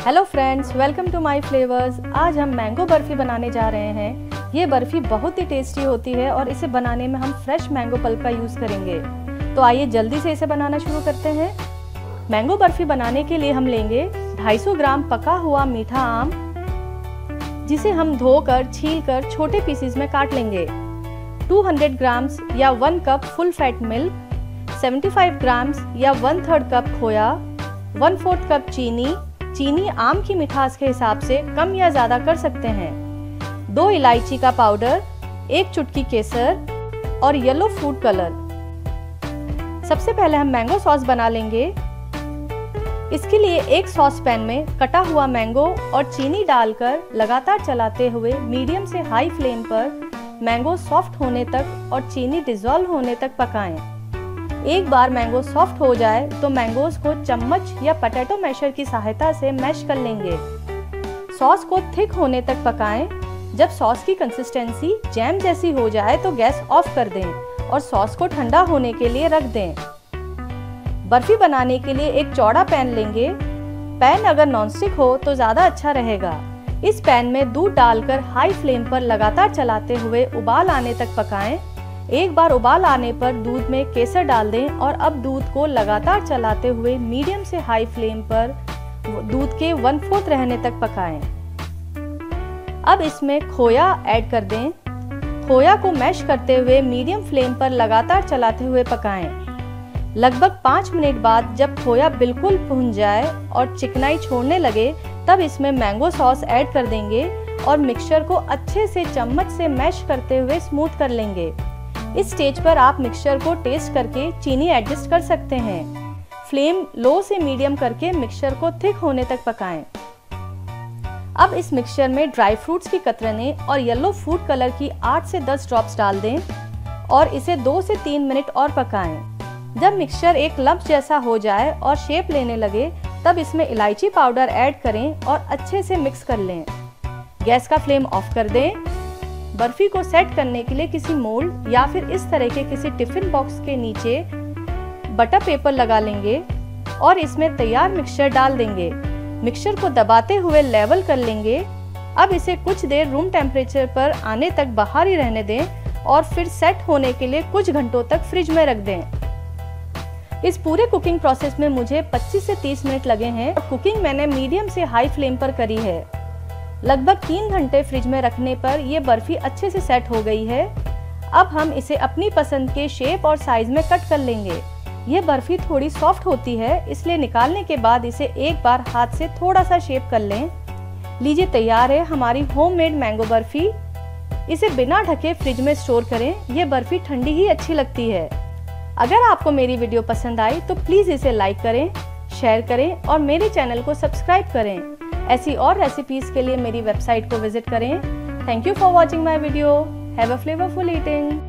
Hello friends, welcome to my flavours. आज हम mango barfi बनाने जा रहे हैं। ये बर्फ़ी बहुत ही टेस्टी होती है और इसे बनाने में हम फ्रेश मैंगो पल्प का यूज़ करेंगे। तो आइए जल्दी से इसे बनाना शुरू करते हैं। मैंगो बर्फ़ी बनाने के लिए हम लेंगे 250 ग्राम पका हुआ मीठा आम, जिसे हम धोकर छीलकर छोटे पीसेस में काट लेंगे। 200 ग्राम्स या 1 cup full fat milk, 75 grams या 1/3 कप खोया, 1/4 कप चीनी आम की मिठास के हिसाब से कम या ज़्यादा कर सकते हैं, 2 इलायची का पाउडर, 1 चुटकी केसर और येलो फूड कलर। सबसे पहले हम मैंगो सॉस बना लेंगे। इसके लिए एक सॉस पैन में कटा हुआ मैंगो और चीनी डालकर लगातार चलाते हुए मीडियम से हाई फ्लेम पर मैंगो सॉफ्ट होने तक और चीनी डिसॉल्व होने तक पकाएं। एक बार मैंगो सॉफ्ट हो जाए तो मैंगोज को चम्मच या पोटैटो मैशर की सहायता से मैश कर लेंगे। सॉस को थिक होने तक पकाएं। जब सॉस की कंसिस्टेंसी जैम जैसी हो जाए तो गैस ऑफ कर दें और सॉस को ठंडा होने के लिए रख दें। बर्फी बनाने के लिए एक चौड़ा पैन लेंगे। पैन अगर नॉनस्टिक हो तो ज़्यादा अच्छा रहेगा। इस पैन में दूध डालकर हाई फ्लेम पर लगातार चलाते हुए उबाल आने तक पकाएं। एक बार उबाल आने पर दूध में केसर डाल दें और अब दूध को लगातार चलाते हुए मीडियम से हाई फ्लेम पर दूध के 1/4 रहने तक पकाएं। अब इसमें खोया ऐड कर दें। खोया को मैश करते हुए मीडियम फ्लेम पर लगातार चलाते हुए पकाएं। लगभग 5 मिनट बाद जब खोया बिल्कुल भुन जाए और चिकनाई छोड़ने लगे तब इसमें मैंगो सॉस ऐड कर देंगे और मिक्सचर को अच्छे से चम्मच से मैश करते हुए स्मूथ कर लेंगे। इस स्टेज पर आप मिक्सचर को टेस्ट करके चीनी एडजस्ट कर सकते हैं। फ्लेम लो से मीडियम करके मिक्सचर को थिक होने तक पकाएं। अब इस मिक्सचर में ड्राई फ्रूट्स की कतरने और येलो फूड कलर की 8 से 10 ड्रॉप्स डाल दें और इसे 2 से 3 मिनट और पकाएं। जब मिक्सचर एक लम्प जैसा हो जाए और शेप लेने लगे तब इसमें इलायची पाउडर ऐड करें और अच्छे से मिक्स कर लें। गैस का फ्लेम ऑफ कर दें। बर्फी को सेट करने के लिए किसी मोल्ड या फिर इस तरह के किसी टिफिन बॉक्स के नीचे बटर पेपर लगा लेंगे और इसमें तैयार मिक्सचर डाल देंगे। मिक्सचर को दबाते हुए लेवल कर लेंगे। अब इसे कुछ देर रूम टेम्परेचर पर आने तक बाहर ही रहने दें और फिर सेट होने के लिए कुछ घंटों तक फ्रिज में रख दें। इस पूरे कुकिंग प्रोसेस में मुझे 25 से 30 मिनट लगे हैं और कुकिंग मैंने मीडियम से हाई फ्लेम पर करी है। लगभग 3 घंटे फ्रिज में रखने पर यह बर्फी अच्छे से सेट हो गई है। अब हम इसे अपनी पसंद के शेप और साइज में कट कर लेंगे। यह बर्फी थोड़ी सॉफ्ट होती है, इसलिए निकालने के बाद इसे एक बार हाथ से थोड़ा सा शेप कर लें। लीजिए, तैयार है हमारी होममेड मैंगो बर्फी। इसे बिना ढके फ्रिज में स्टोर करें। यह बर्फी ठंडी ही अच्छी लगती है। अगर आपको मेरी वीडियो पसंद आई तो प्लीज़ इसे लाइक करें, शेयर करें और मेरे चैनल को सब्सक्राइब करें। ऐसी और रेसिपीज़ के लिए मेरी वेबसाइट को विजिट करें। Thank you for watching my video. Have a flavourful eating.